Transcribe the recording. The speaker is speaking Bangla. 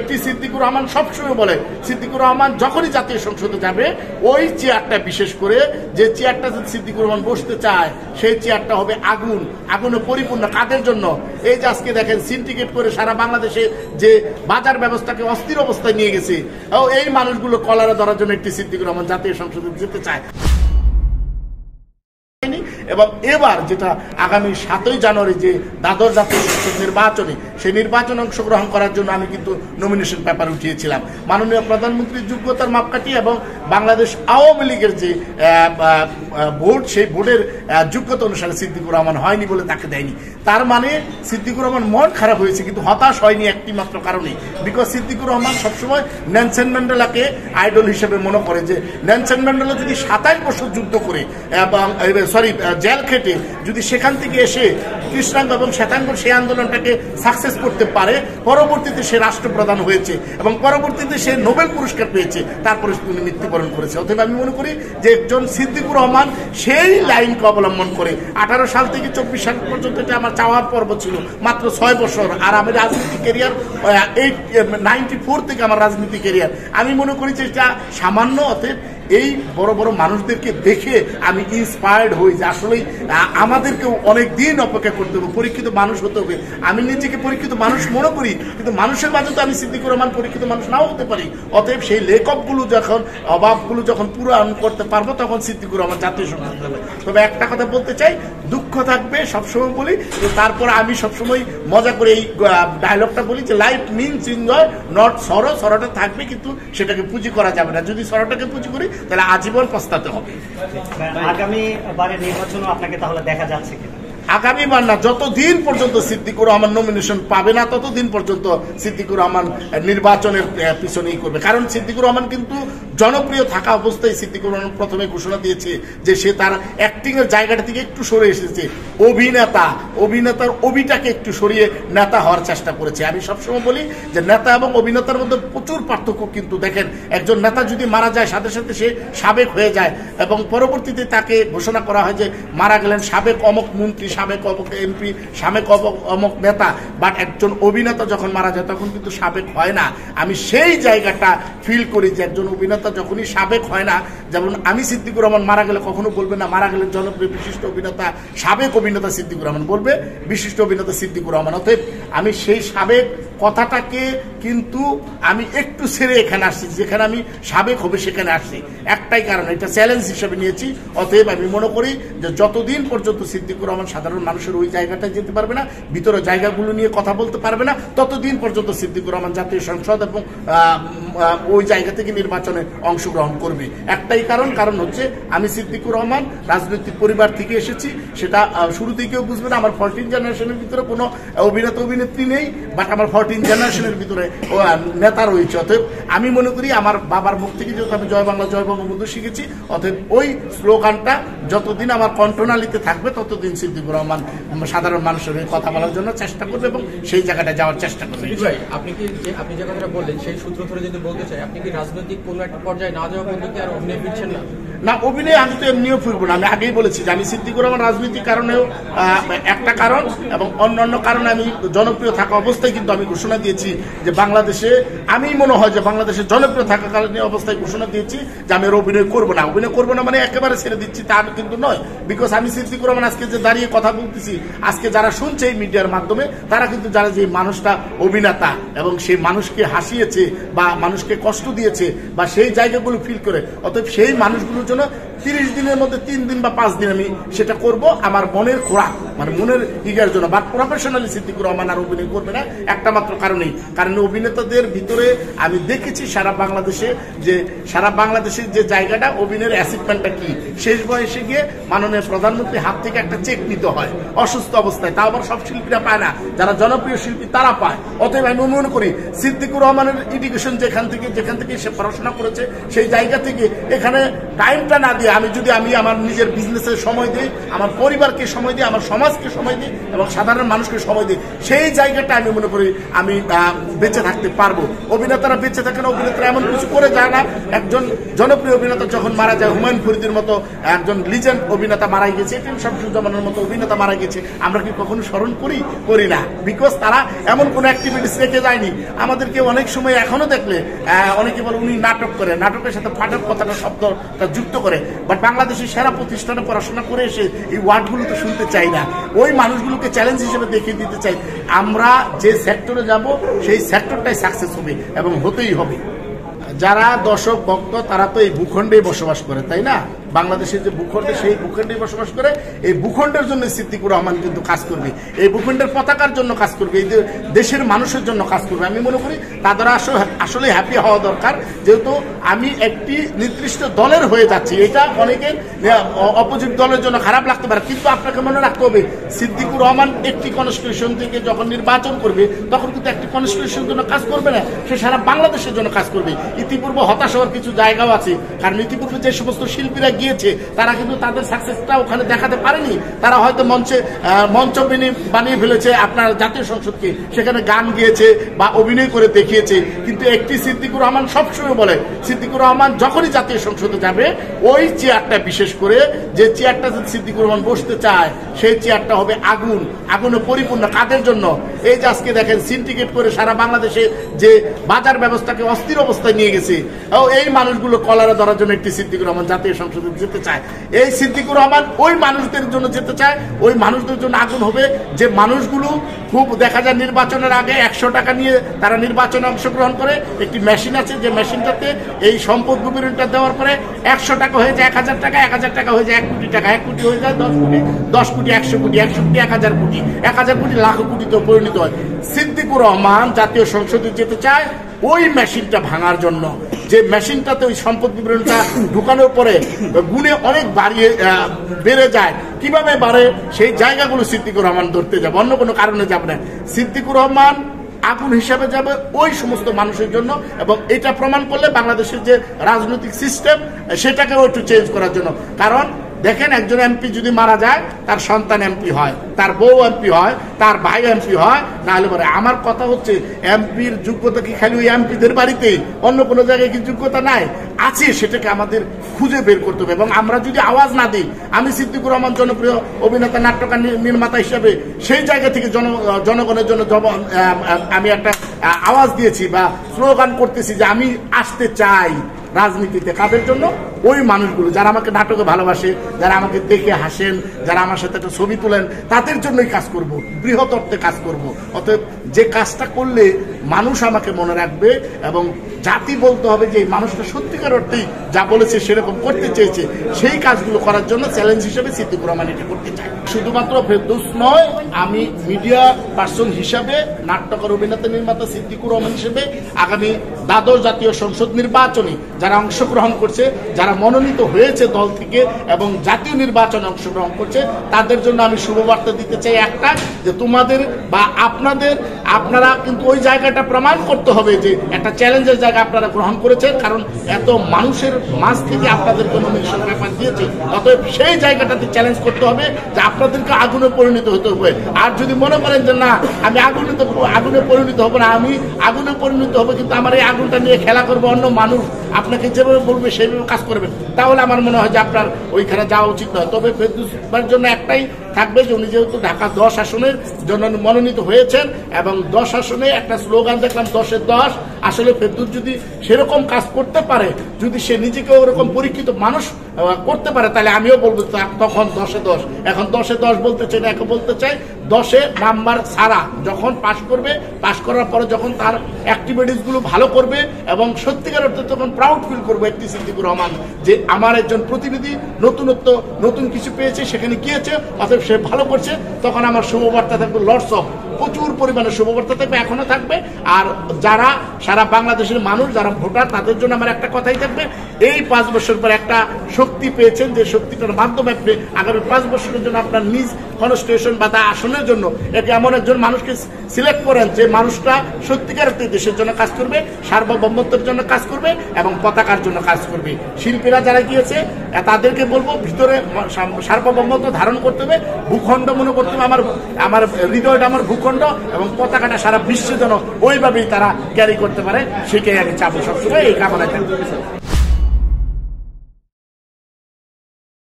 সিদ্দিকুর রহমান সবসময় বলে, সিদ্দিকুর রহমান যখনই জাতীয় সংসদে যাবে ওই চেয়ারটা, বিশেষ করে যে চেয়ারটা সিদ্দিকুর রহমান বসতে চায় সেই চেয়ারটা হবে আগুনে পরিপূর্ণ। কাদের জন্য? এই যে আজকে দেখেন সিন্ডিকেট করে সারা বাংলাদেশে যে বাজার ব্যবস্থাকে অস্থির অবস্থায় নিয়ে গেছে, এই মানুষগুলো কলারে ধরার জন্য একটি সিদ্দিকুর রহমান জাতীয় সংসদে যেতে চায়। এবং এবার যেটা আগামী 7ই জানুয়ারি যে দ্বাদশ জাতীয় সংসদ নির্বাচনে, সেই নির্বাচনে অংশগ্রহণ করার জন্য আমি কিন্তু নমিনেশন পেপার উঠিয়েছিলাম। মাননীয় প্রধানমন্ত্রীর যোগ্যতার মাপকাঠি এবং বাংলাদেশ আওয়ামী লীগের যে ভোট, সেই ভোটের যোগ্যতা অনুসারে সিদ্দিকুর রহমান হয়নি বলে তাকে দেয়নি। তার মানে সিদ্দিকুর রহমান মন খারাপ হয়েছে, কিন্তু হতাশ হয়নি একটি মাত্র কারণে, বিকজ সিদ্দিকুর রহমান সবসময় নেলসন ম্যান্ডেলাকে আইডল হিসেবে মনে করে যে নেলসন ম্যান্ডেলা যদি 27 বছর যুদ্ধ করে এবং জেল খেটে যদি সেখান থেকে এসে কৃষ্ণাঙ্গ এবং শ্বেতাঙ্গ সেই আন্দোলনটাকে সাকসেস করতে পারে, পরবর্তীতে সে রাষ্ট্রপ্রধান হয়েছে এবং পরবর্তীতে সে নোবেল পুরস্কার পেয়েছে, তারপরে তিনি মৃত্যুবরণ করেছে। অতএব আমি মনে করি যে একজন সিদ্দিকুর রহমান সেই লাইনকে অবলম্বন করে 18 সাল থেকে 24 সাল পর্যন্ত এটা আমার চাওয়ার পর্ব ছিল, মাত্র 6 বছর। আর আমি রাজনীতি ক্যারিয়ার 94 থেকে আমার রাজনীতি ক্যারিয়ার। আমি মনে করি যে এটা সামান্য। অতএব এই বড় বড় মানুষদেরকে দেখে আমি ইন্সপায়ার্ড হই যে আসলেই আমাদেরকেও অনেক দিন অপেক্ষা করতে হবে, পরীক্ষিত মানুষ হতে হবে। আমি নিজেকে পরীক্ষিত মানুষ মনে করি, কিন্তু মানুষের মাঝে তো আমি সিদ্দিকুর রহমান পরীক্ষিত মানুষ নাও হতে পারি। অতএব সেই লেখকগুলো যখন অভাবগুলো যখন পূরণ করতে পারবো, তখন সিদ্দিকুর রহমান জাতীয় সংসদ হবে। তবে একটা কথা বলতে চাই, দুঃখ থাকবে সবসময় বলি, তারপর আমি সবসময় মজা করে এই ডায়লগটা বলি যে লাইফ মিনস এনজয় নট সরো। সরোটা থাকবে, কিন্তু সেটাকে পুঁজি করা যাবে না। যদি সরোটাকে পুঁজি করি তাহলে আজীবন পস্তাতে হবে। আগামী বারের নির্বাচনও আপনাকে তাহলে দেখা যাচ্ছে কিনা? আগামীবার না, যতদিন পর্যন্ত সিদ্দিকুর রহমান নমিনেশন পাবে না ততদিন পর্যন্ত সিদ্দিকুর রহমান নির্বাচনের পিছনেই করবে। কারণ সিদ্দিকুর রহমান কিন্তু জনপ্রিয় থাকা অবস্থায় সিদ্দিকুর রহমান প্রথমে ঘোষণা দিয়েছে যে সে তার অ্যাক্টিং এর জায়গাটা থেকে একটু সরে এসেছে, অভিনেতার অভিটাকে একটু সরিয়ে নেতা হওয়ার চেষ্টা করেছে। আমি সবসময় বলি যে নেতা এবং অভিনেতার মধ্যে প্রচুর পার্থক্য। কিন্তু দেখেন, একজন নেতা যদি মারা যায় সাথে সাথে সে সাবেক হয়ে যায় এবং পরবর্তীতে তাকে ঘোষণা করা হয় যে মারা গেলেন সাবেক অমক মন্ত্রী, সাবেক অমক এমপি, সাবেক অমক নেতা। বাট একজন অভিনেতা যখন মারা যায় তখন কিন্তু সাবেক হয় না। আমি সেই জায়গাটা ফিল করি যে একজন অভিনেতা যখনই সাবেক হয় না, যেমন আমি সিদ্দিকুর রহমান মারা গেলে কখনো বলবে না মারা গেলেন জনপ্রিয় বিশিষ্ট অভিনেতা, সাবেক অভিনেতা সিদ্দিকুর রহমান, বলবে বিশিষ্ট অভিনেতা সিদ্দিকুর রহমান। অতএব আমি সেই সাবেক কথাটাকে কিন্তু আমি একটু ছেড়ে এখানে আসছি, যেখানে আমি সাবেক হবে সেখানে আসছি। একটাই কারণ, এটা চ্যালেঞ্জ হিসেবে নিয়েছি। অতএব আমি মনে করি যে যতদিন পর্যন্ত সিদ্দিকুর রহমান সাধারণ মানুষের ওই জায়গাটায় যেতে পারবে না, ভিতরে জায়গাগুলো নিয়ে কথা বলতে পারবে না, ততদিন পর্যন্ত সিদ্দিকুর রহমান জাতীয় সংসদ এবং ওই জায়গা থেকে নির্বাচনে অংশগ্রহণ করবে। একটাই কারণ হচ্ছে আমি সিদ্দিকুর রহমান রাজনৈতিক পরিবার থেকে এসেছি। সেটা শুরু থেকেও বুঝবে না, আমার 14 জেনারেশনের ভিতরে কোনো অভিনেতা অভিনেত্রী নেই, বাট আমার 14 জেনারেশনের ভিতরে নেতা রয়েছে। অতএব আমি মনে করি আমার বাবার মুখ থেকে যেহেতু আমি জয় বাংলা জয় বঙ্গবন্ধু শিখেছি, অতএব ওই স্লোগানটা যতদিন আমার কণ্ঠনালীতে থাকবে ততদিন সিদ্দিকুর রহমান সাধারণ মানুষের কথা বলার জন্য চেষ্টা করবে এবং সেই জায়গাটা যাওয়ার চেষ্টা করবে। আপনি যে কথাটা বললেন সেই সূত্র ধরে যদি বলতে চাই, আপনি কি রাজনৈতিক কোনো একটা পর্যায়ে না যাওয়া পর্যন্ত আর অভিনয় ফিরছেন না? না, অভিনয় আমি তো এমনিও ফিরবো না। আমি আগেই বলেছি যে আমি সিদ্দিকুর রহমান রাজনীতির কারণেও একটা কারণ এবং অন্যান্য কারণে আমি জনপ্রিয় থাকা অবস্থায় কিন্তু আমি ঘোষণা দিয়েছি যে বাংলাদেশে, আমি মনে হয় যে বাংলাদেশে জনপ্রিয় থাকাকালীন অবস্থায় ঘোষণা দিয়েছি যে আমি অভিনয় করবো না। অভিনয় করবো না মানে একেবারে ছেড়ে দিচ্ছি তা কিন্তু নয়, বিকজ আমি সিদ্দিকুর রহমান আজকে যে দাঁড়িয়ে কথা বলতেছি, আজকে যারা শুনছে এই মিডিয়ার মাধ্যমে, তারা কিন্তু যারা যে মানুষটা অভিনেতা এবং সেই মানুষকে হাসিয়েছে বা মানুষকে কষ্ট দিয়েছে বা সেই জায়গাগুলো ফিল করে, অতএব সেই মানুষগুলোর জন্য 30 দিনের মধ্যে 3 দিন বা 5 দিন আমি সেটা করব আমার মনের খোরাক, মানে মনের ইগার জন্য। বাট প্রফেশনালি সিদ্দিকুর রহমান আর অভিনয় করবে না একটা মাত্র কারণেই, কারণ অভিনেতাদের ভিতরে আমি দেখেছি সারা বাংলাদেশের যে জায়গাটা অভিনয়ের অ্যাচিভমেন্টটা কি, শেষ বয়সে গিয়ে মাননীয় প্রধানমন্ত্রীর হাত থেকে একটা চেক নিতে হয় অসুস্থ অবস্থায়, তাও আবার সব শিল্পীরা পায় না, যারা জনপ্রিয় শিল্পী তারা পায়। অতএব আমি মনে করি সিদ্দিকুর রহমানের এডুকেশন যেখান থেকে সে পড়াশোনা করেছে সেই জায়গা থেকে এখানে টাইমটা না দিয়ে আমি যদি আমার নিজের বিজনেসে সময় দিই, আমার পরিবারকে সময় দিই, আমার সমাজকে সময় দিই এবং সাধারণ মানুষকে সময় দিই, সেই জায়গাটা আমি মনে করি আমি বেঁচে থাকতে পারবো। অভিনেতারা বেঁচে থাকে না, অভিনেতারা এমন কিছু করে যায় না। একজন জনপ্রিয় অভিনেতা যখন মারা যায়, হুমায়ুন ফরিদের মতো একজন লিজেন্ড অভিনেতা মারা গেছে, শামসুজ্জামানের মতো অভিনেতা মারা গেছে, আমরা কি কখনো স্মরণ করি না? বিকজ তারা এমন কোনো অ্যাক্টিভিটিস রেখে যায়নি। আমাদেরকে অনেক সময় এখনো দেখলে অনেকে বলে উনি নাটক করে, নাটকের সাথে ফাটার কথাটা শব্দটা যুক্ত করে, বাট বাংলাদেশের সেরা প্রতিষ্ঠানে পড়াশোনা করে এসে এই ওয়ার্ডগুলো তো শুনতে চাই না। ওই মানুষগুলোকে চ্যালেঞ্জ হিসেবে দেখিয়ে দিতে চাই আমরা যে সেক্টরে যাব সেই সেক্টরটাই সাকসেস হবে এবং হতেই হবে। যারা দর্শক ভক্ত তারা তো এই ভূখণ্ডেই বসবাস করে, তাই না? বাংলাদেশের যে ভূখণ্ডে, সেই ভূখণ্ডেই বসবাস করে। এই ভূখণ্ডের জন্য সিদ্দিকুর রহমান কিন্তু কাজ করবে, এই ভূখণ্ডের পতাকার জন্য কাজ করবে, এই দেশের মানুষের জন্য কাজ করবে। আমি মনে করি তাদের আসলে হ্যাপি হওয়া দরকার, যেহেতু আমি একটি নির্দিষ্ট দলের হয়ে যাচ্ছি। এটা অনেকের অপোজিট দলের জন্য খারাপ লাগতে পারে, কিন্তু আপনাকে মনে রাখতে হবে সিদ্দিকুর রহমান একটি কনস্টিটিউশন থেকে যখন নির্বাচন করবে তখন কিন্তু একটি কনস্টিটিউশনের জন্য কাজ করবে না, সে সারা বাংলাদেশের জন্য কাজ করবে। ইতিপূর্বে হতাশ হওয়ার কিছু জায়গাও আছে, কারণ ইতিপূর্বে যে সমস্ত শিল্পীরা গিয়েছে তারা কিন্তু তাদের সাকসেসটা ওখানে দেখাতে পারেনি। তারা হয়তো মঞ্চ বানিয়ে ফেলেছে আপনার জাতীয় সংসদকে, সেখানে গান গিয়েছে বা অভিনয় করে দেখিয়েছে। কিন্তু একটি সিদ্দিকুর রহমান সবসময় বলে, সিদ্দিকুর রহমান যখনই জাতীয় সংসদে যাবে ওই চেয়ারটা, বিশেষ করে যে চেয়ারটা সিদ্দিকুর রহমান বসতে চায় সেই চেয়ারটা হবে আগুনে পরিপূর্ণ। কাদের জন্য? এই যে আজকে দেখেন সিন্ডিকেট করে সারা বাংলাদেশে যে বাজার ব্যবস্থাকে অস্থির অবস্থায় নিয়ে গেছে, এই মানুষগুলো কলারে ধরার জন্য একটি সিদ্দিকুর রহমান জাতীয় সংসদে যেতে চায়। এই সিদ্দিকুর রহমান ওই মানুষদের জন্য যেতে চায়, ওই মানুষদের জন্য আগুন হবে যে মানুষগুলো খুব দেখা যায় নির্বাচনের আগে 100 টাকা নিয়ে তারা নির্বাচনে অংশগ্রহণ করে। একটি মেশিন আছে, যে মেশিনটাতে এই সম্পদ বিবরণীটা দেওয়ার পরে 100 টাকা হয়ে যায় 1000 টাকা, 1000 টাকা হয়ে যায় 1 কোটি টাকা, 1 কোটি হয়ে যায় 10 কোটি, 10 কোটি 100 কোটি, 100 কোটি 1000 কোটি, 1000 কোটি লাখ কোটিতে পরিণত হয়। সিদ্দিকুর রহমান জাতীয় সংসদে যেতে চায় ওই মেশিনটা ভাঙার জন্য, যে মেশিনটাতে ওই সম্পদ বিবরণীটা ঢুকানোর পরে গুণে অনেক বেড়ে যায়। কিভাবে বাড়ে সেই জায়গাগুলো সিদ্দিকুর রহমান ধরতে যাবে, অন্য কোনো কারণে যাবে না। সিদ্দিকুর রহমান আগুন হিসাবে যাবে ওই সমস্ত মানুষের জন্য, এবং এটা প্রমাণ করলে বাংলাদেশের যে রাজনৈতিক সিস্টেম সেটাকেও একটু চেঞ্জ করার জন্য। কারণ দেখেন, একজন এমপি যদি মারা যায় তার সন্তান এমপি হয়, তার বউ এমপি হয়, তার ভাই এমপি হয়, না হলে পরে। আমার কথা হচ্ছে এমপির যোগ্যতা কি খালি ওই এমপিদের বাড়িতে, অন্য কোনো জায়গায় কি যোগ্যতা নাই? আছে, সেটাকে আমাদের খুঁজে বের করতে হবে। এবং আমরা যদি আওয়াজ না দিই, আমি সিদ্দিকুর রহমান জনপ্রিয় অভিনেতা, নাট্যকার, নির্মাতা হিসেবে সেই জায়গা থেকে জনগণের জন্য আমি একটা আওয়াজ দিয়েছি বা স্লোগান করতেছি যে আমি আসতে চাই রাজনীতিতে। কাদের জন্য? ওই মানুষগুলো যারা আমাকে নাটকে ভালোবাসে, যারা আমাকে দেখে হাসেন, যারা আমার সাথে একটা ছবি তোলেন, তাদের জন্যই কাজ করব, বৃহৎ অর্থে কাজ করব। অতএব যে কাজটা করলে মানুষ আমাকে মনে রাখবে এবং জাতি বলতে হবে যে এই মানুষটা সত্যিকার অর্থেই যা বলেছে সেরকম করতে চেয়েছে, সেই কাজগুলো করার জন্য চ্যালেঞ্জ হিসেবে সিদ্দিকুর রহমান এটা করতে চাই। শুধুমাত্র ফেরদৌস নয়, আমি মিডিয়া পার্সন হিসাবে, নাট্যকার, অভিনেতা, নির্মাতা সিদ্দিকুর রহমান হিসেবে আগামী দ্বাদশ জাতীয় সংসদ নির্বাচনে যারা অংশগ্রহণ করছে, যারা মনোনীত হয়েছে দল থেকে এবং জাতীয় নির্বাচনে অংশগ্রহণ করছে, তাদের জন্য আমি শুভবার্তা দিতে চাই একটা, যে তোমাদের বা আপনারা কিন্তু ওই জায়গাটা প্রমাণ করতে হবে যে একটা চ্যালেঞ্জের জায়গা আপনারা গ্রহণ করেছেন, কারণ এত মানুষের মাঝ থেকে আপনাদের নমিনেশন পেপার দিয়েছে। অতএব সেই জায়গাটাতে চ্যালেঞ্জ করতে হবে যে আপনাদেরকে আগুনে পরিণত হতে হবে। আর যদি মনে করেন যে না, আমি আগুনে পরিণত হবো না, আমি আগুনে পরিণত হবো কিন্তু আমার এই আগুনটা নিয়ে খেলা করবো অন্য মানুষ, আপনাকে যেভাবে বলবে সেইভাবে কাজ করবেন, তাহলে আমার মনে হয় যে আপনার ওইখানে যাওয়া উচিত নয়। তবে ফেরদৌসের জন্য একটাই থাকবে যে উনি যেহেতু ঢাকা 10 আসনের জন্য মনোনীত হয়েছেন এবং 10 আসনে একটা স্লোগান দেখলাম 10-এ 10। আসলে ফেরদৌস যদি সেরকম কাজ করতে পারে, যদি সে নিজেকে ওরকম পরীক্ষিত মানুষ করতে পারে, তাহলে আমিও বলবো তখন 10-এ 10। এখন 10-এ 10 বলতে চাই না, এখন বলতে চাই 10-এ নাম্বার ছাড়া যখন পাশ করবে, পাশ করার পরে যখন তার অ্যাক্টিভিটিস গুলো ভালো করবে এবং সত্যিকার অর্থে তখন প্রাউড ফিল করবো একটি সিদ্দিকুর রহমান যে আমার একজন প্রতিনিধি নতুন কিছু পেয়েছে, সেখানে গিয়েছে, অতএব সে ভালো করছে, তখন আমার শুভবার্তা থাকবে লর্ডস অফ প্রচুর পরিমাণে শুভবার্তা থাকবে, এখনো থাকবে। আর যারা সারা বাংলাদেশের মানুষ যারা ভোটার তাদের জন্য আমার একটা কথাই থাকবে, এই 5 বছর পর একটা শক্তি পেয়েছেন, যে শক্তিটার মাধ্যমে আপনি আগামী 5 বছরের জন্য আপনার নিজ কনস্টিটিউশন বা তা আসনের জন্য একে এমন একজন মানুষকে সিলেক্ট করেন যে মানুষটা সত্যিকার অর্থে দেশের জন্য কাজ করবে, সার্বভৌমত্বের জন্য কাজ করবে এবং পতাকার জন্য কাজ করবে। শিল্পীরা যারা গিয়েছে তাদেরকে বলবো ভিতরে সার্বভৌমত্ব ধারণ করতে হবে, ভূখণ্ড মনে করতে হবে আমার হৃদয়টা আমার ভূখণ্ড, এবং পতাকাটা সারা বিশ্বের জন্য ওইভাবেই তারা ক্যারি করতে পারে, সেটাই আমি চাবো সবসময়, এই কামনা থাকবে।